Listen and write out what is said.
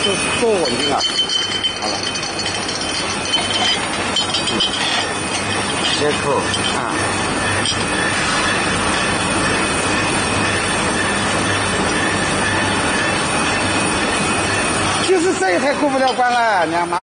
多稳定啊！好了，接口啊。就是这一台过不了关了，你看妈。